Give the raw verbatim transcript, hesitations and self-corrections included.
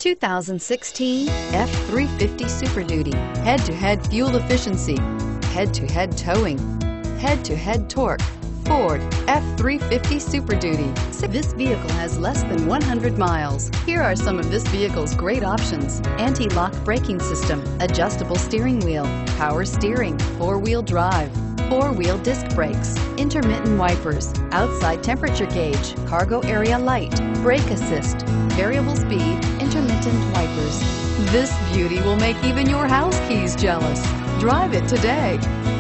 two thousand sixteen F three fifty Super Duty. Head-to-head fuel efficiency, head-to-head towing, head-to-head torque. Ford F three fifty Super Duty. This vehicle has less than one hundred miles. Here are some of this vehicle's great options: anti-lock braking system, adjustable steering wheel, power steering, four-wheel drive, four-wheel disc brakes, intermittent wipers, outside temperature gauge, cargo area light, brake assist, variable speed, intermittent wipers. This beauty will make even your house keys jealous. Drive it today.